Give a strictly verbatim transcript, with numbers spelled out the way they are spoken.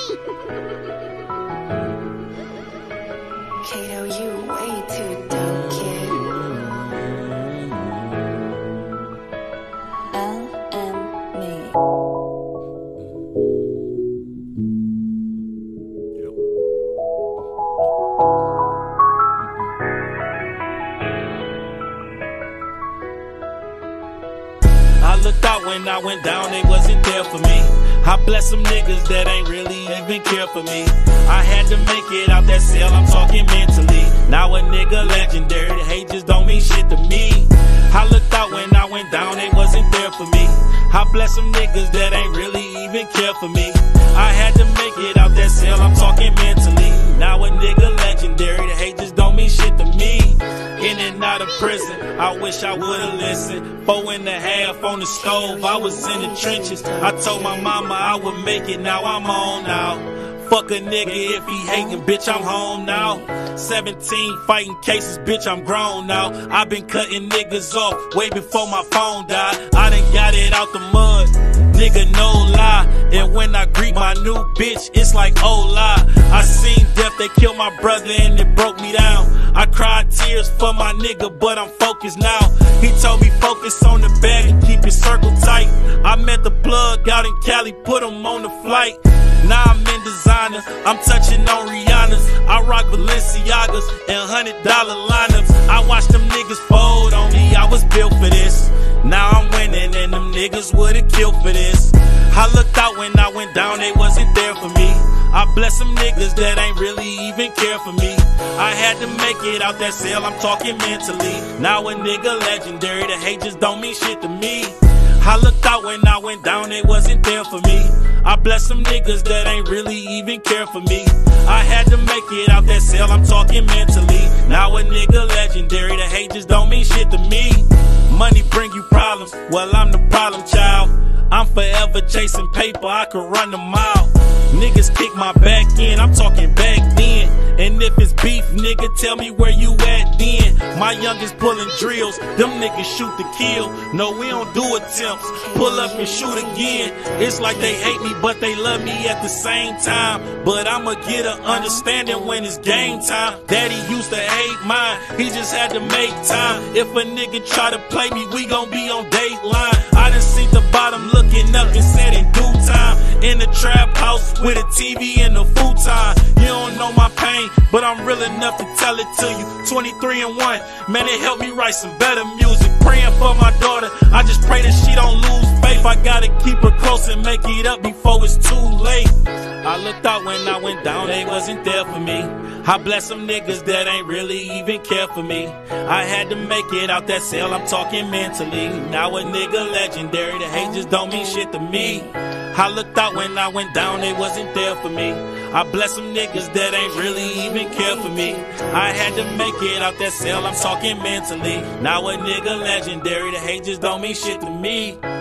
Kato, you way too dope, kid. L M me. I looked out when I went down, they wasn't there for me. I bless some niggas that ain't really even care for me. I had to make it out that cell, I'm talking mentally. Now a nigga legendary, the hate just don't mean shit to me. I looked out when I went down, they wasn't there for me. I bless some niggas that ain't really even care for me. I had to make it out that cell, I'm talking mentally. Now a nigga legendary, the hate just don't mean shit to me. In and out of prison, I wish I would've listened. Four and a half on the stove, I was in the trenches. I told my mama I would make it, now I'm on now. Fuck a nigga if he hatin', bitch, I'm home now. seventeen fighting cases, bitch, I'm grown now. I been cutting niggas off way before my phone died. I done got it out the mud, nigga, no lie. And when I greet my new bitch, it's like, oh lie. I seen death, they killed my brother and it broke me down. I cried tears for my nigga, but I'm focused now. He told me focus on the bag and keep your circle tight. I met the plug out in Cali, put him on the flight. Now I'm in designer, I'm touching on Rihanna's. I rock Balenciagas and hundred dollar lineups. I watched them niggas fold on me, I was built for this. Now I'm winning and them niggas would've killed for this. I looked out when I went down, they wasn't there for me. I bless some niggas that ain't really even care for me. I had to make it out that cell, I'm talking mentally. Now a nigga legendary, the hate just don't mean shit to me. I looked out when I went down, they wasn't there for me. I bless some niggas that ain't really even care for me. I had to make it out that cell, I'm talking mentally. Now a nigga legendary, the hate just don't mean shit to me. Money bring you problems, well I'm the problem child. I'm forever chasing paper, I could run a mile. Niggas kick my back in, I'm talking back then. And if it's beef, nigga, tell me where you at then. My youngest pulling drills, them niggas shoot to kill. No, we don't do attempts, pull up and shoot again. It's like they hate me, but they love me at the same time. But I'ma get an understanding when it's game time. Daddy used to hate mine, he just had to make time. If a nigga try to play me, we gon' be on Dateline. I done seen the bottom looking up and said in due time. In the trap house with a T V and a futon. You don't know my pain, but I'm real enough to tell it to you. twenty-three and one, man, it helped me write some better music. Praying for my daughter, I just pray that she don't lose faith. I gotta keep her close and make it up before it's too late. I looked out when I went down, they wasn't there for me. I bless some niggas that ain't really even care for me. I had to make it out that cell, I'm talking mentally. Now a nigga legendary, the hate just don't mean shit to me. I looked out when I went down, they wasn't there for me. I bless some niggas that ain't really even care for me. I had to make it out that cell, I'm talking mentally. Now a nigga legendary, the hate just don't mean shit to me.